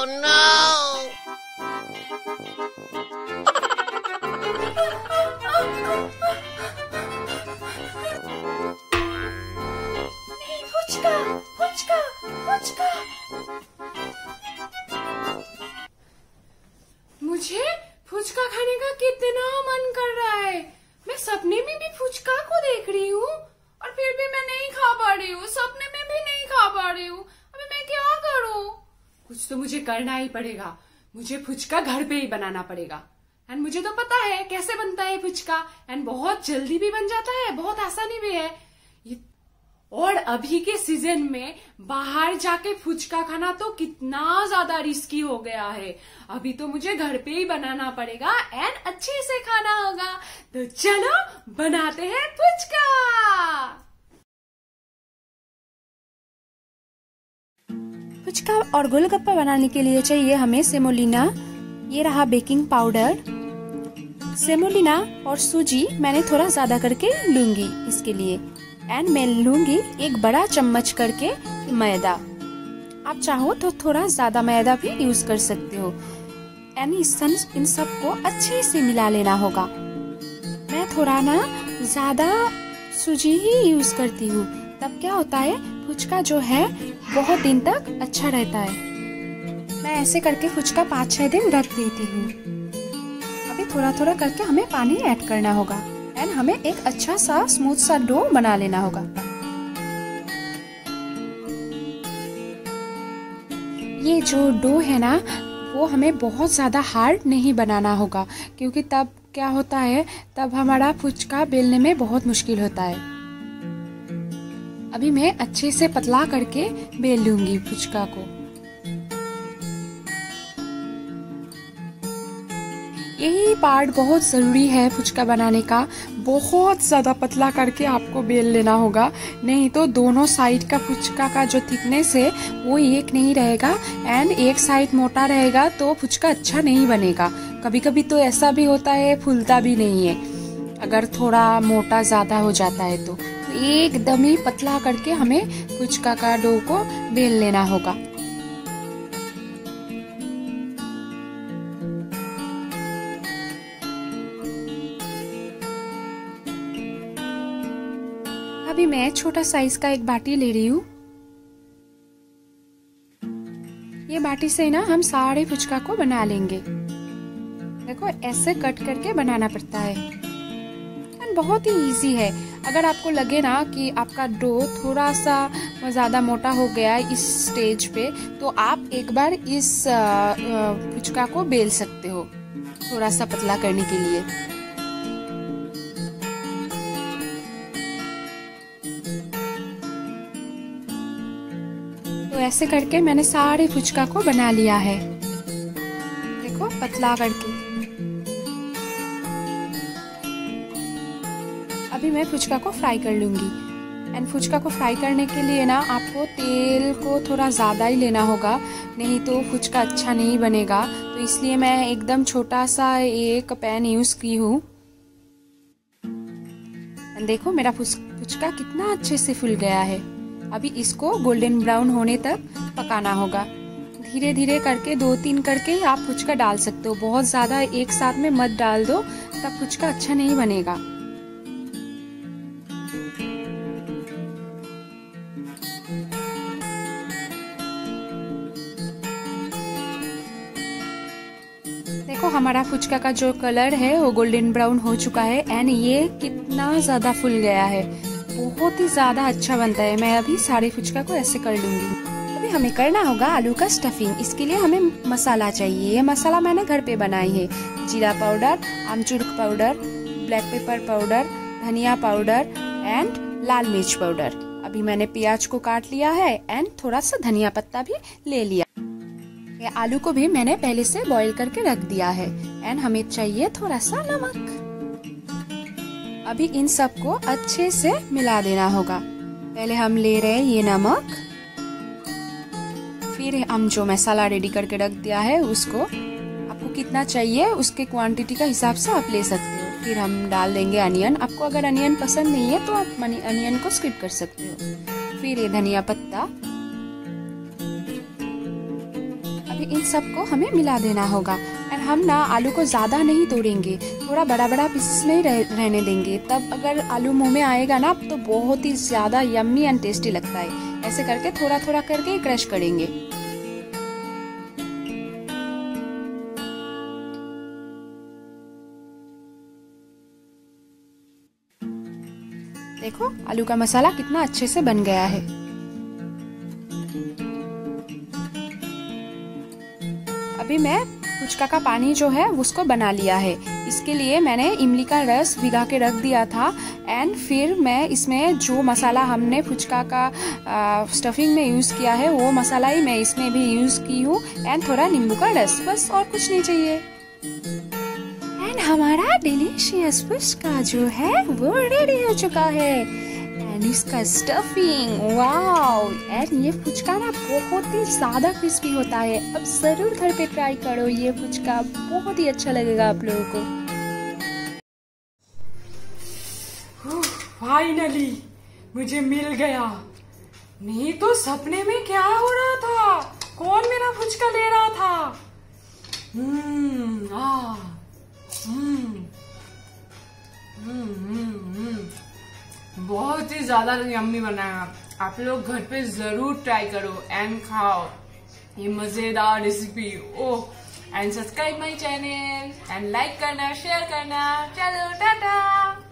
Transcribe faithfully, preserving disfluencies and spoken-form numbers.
नहीं, फुचका, फुचका, फुचका। मुझे फुचका खाने का कितना मन कर रहा है। मैं सपने में भी फुचका को देख रही हूँ और फिर भी मैं नहीं खा पा रही हूँ। सपने में भी नहीं खा पा रही हूँ। अभी मैं क्या करूँ? कुछ तो मुझे करना ही पड़ेगा। मुझे फुचका घर पे ही बनाना पड़ेगा। एंड मुझे तो पता है कैसे बनता है फुचका। एंड बहुत जल्दी भी बन जाता है, बहुत आसानी भी है ये। और अभी के सीजन में बाहर जाके फुचका खाना तो कितना ज्यादा रिस्की हो गया है। अभी तो मुझे घर पे ही बनाना पड़ेगा एंड अच्छे से खाना होगा। तो चलो बनाते हैं फुचका। फुचका और गोलगप्पा बनाने के लिए चाहिए हमें सेमोलिना, ये रहा बेकिंग पाउडर, सेमोलिना और सूजी मैंने थोड़ा ज्यादा करके लूंगी इसके लिए। एंड मैं लूंगी एक बड़ा चम्मच करके मैदा। आप चाहो तो थोड़ा ज्यादा मैदा भी यूज कर सकते हो। एंड इन सब को अच्छे से मिला लेना होगा। मैं थोड़ा ना ज्यादा सूजी ही यूज करती हूँ, तब क्या होता है फुचका जो है बहुत दिन तक अच्छा रहता है। मैं ऐसे करके फुचका पाँच छह दिन रख देती हूँ। अभी थोड़ा थोड़ा करके हमें पानी ऐड करना होगा एंड हमें एक अच्छा सा स्मूथ सा डो बना लेना होगा। ये जो डो है ना वो हमें बहुत ज्यादा हार्ड नहीं बनाना होगा, क्योंकि तब क्या होता है तब हमारा फुचका बेलने में बहुत मुश्किल होता है। अभी मैं अच्छे से पतला करके बेल लूंगी फुचका को। यही पार्ट बहुत जरूरी है फुचका बनाने का। बहुत ज्यादा पतला करके आपको बेल लेना होगा, नहीं तो दोनों साइड का फुचका का जो थिकनेस है वो एक नहीं रहेगा एंड एक साइड मोटा रहेगा तो फुचका अच्छा नहीं बनेगा। कभी कभी तो ऐसा भी होता है फूलता भी नहीं है अगर थोड़ा मोटा ज्यादा हो जाता है। तो एकदम ही पतला करके हमें फुचका का डो को बेल लेना होगा। अभी मैं छोटा साइज का एक बाटी ले रही हूँ। ये बाटी से ना हम सारे फुचका को बना लेंगे। देखो ऐसे कट करके बनाना पड़ता है, बहुत ही इजी है। अगर आपको लगे ना कि आपका डो थोड़ा सा ज्यादा मोटा हो गया इस स्टेज पे, तो आप एक बार इस फुचका को बेल सकते हो थोड़ा सा पतला करने के लिए। तो ऐसे करके मैंने सारे फुचका को बना लिया है। देखो पतला करके। अभी मैं फुचका को फ्राई कर लूंगी। एंड फुचका को फ्राई करने के लिए ना आपको तेल को थोड़ा ज़्यादा ही लेना होगा, नहीं तो फुचका अच्छा नहीं बनेगा। तो इसलिए मैं एकदम छोटा सा एक पैन यूज़ की हूँ। देखो मेरा फुचका कितना अच्छे से फूल गया है। अभी इसको गोल्डन ब्राउन होने तक पकाना होगा। धीरे धीरे करके दो तीन करके ही आप फुचका डाल सकते हो, बहुत ज़्यादा एक साथ में मत डाल दो, तब फुचका अच्छा नहीं बनेगा। देखो हमारा फुचका का जो कलर है वो गोल्डन ब्राउन हो चुका है एंड ये कितना ज्यादा फूल गया है, बहुत ही ज्यादा अच्छा बनता है। मैं अभी सारे फुचका को ऐसे कर लूंगी। अभी हमें करना होगा आलू का स्टफिंग। इसके लिए हमें मसाला चाहिए। ये मसाला मैंने घर पे बनाई है। जीरा पाउडर, आमचूर पाउडर, ब्लैक पेपर पाउडर, धनिया पाउडर एंड लाल मिर्च पाउडर। अभी मैंने प्याज को काट लिया है एंड थोड़ा सा धनिया पत्ता भी ले लिया। ये आलू को भी मैंने पहले से बॉईल करके रख दिया है एंड हमें चाहिए थोड़ा सा नमक। अभी इन सब को अच्छे से मिला देना होगा। पहले हम ले रहे हैं ये नमक, फिर हम जो मसाला रेडी करके रख दिया है उसको, आपको कितना चाहिए उसके क्वांटिटी का हिसाब से आप ले सकते हो। फिर हम डाल देंगे अनियन। आपको अगर अनियन पसंद नहीं है तो आप अनियन को स्किप कर सकते हो। फिर ये धनिया पत्ता। इन सबको हमें मिला देना होगा। और हम ना आलू को ज़्यादा नहीं तोड़ेंगे, थोड़ा बड़ा बड़ा पीसेस में ही रह, रहने देंगे। तब अगर आलू मुंह में आएगा ना तो बहुत ही ज़्यादा यम्मी एंड टेस्टी लगता है। ऐसे करके थोड़ा थोड़ा करके क्रश करेंगे। देखो आलू का मसाला कितना अच्छे से बन गया है। अभी मैं फुचका का पानी जो है उसको बना लिया है। इसके लिए मैंने इमली का रस भिगा के रख दिया था एंड फिर मैं इसमें जो मसाला हमने फुचका का आ, स्टफिंग में यूज़ किया है वो मसाला ही मैं इसमें भी यूज़ की हूँ एंड थोड़ा नींबू का रस, बस और कुछ नहीं चाहिए। एंड हमारा डिलीशियस फुचका जो है वो रेडी हो चुका है। एंड इसका स्टफिंग वाओ, एंड ये फुचका ना बहुत ही ज्यादा क्रिस्पी होता है। अब जरूर घर पे ट्राई करो, ये फुचका बहुत ही अच्छा लगेगा आप लोगों को। फाइनली मुझे मिल गया, नहीं तो सपने में क्या हो रहा था, कौन मेरा फुचका ले रहा था। हम्म आ हम्म हम्म बहुत ही ज्यादा यम्मी बना है। आप लोग घर पे जरूर ट्राई करो एंड खाओ ये मजेदार recipe. Oh and subscribe my channel and like करना, शेयर करना। चलो टाटा।